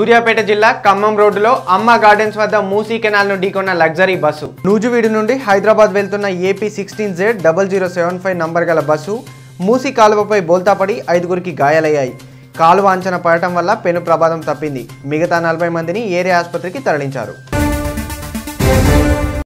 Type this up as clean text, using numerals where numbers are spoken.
సూర్యాపేట జిల్లా ఖమ్మం రోడ్డులో అమ్మ గార్డెన్స్ వద్ద మూసీ కెనాల్ ను ఢీకొన్న లగ్జరీ బస్సు. నూజివీడు నుండి హైదరాబాద్ వెళ్తున్న ఏపీ 16Z0075 నంబర్ గల బస్సు మూసీ కాలువపై బోల్తాపడి 5గురికి గాయాలయ్యాయి. కాలువ అంచనా పడటం వల్ల పెను ప్రమాదం తప్పింది. మిగతా 40 మందిని ఏరియా ఆసుపత్రికి తరలించారు.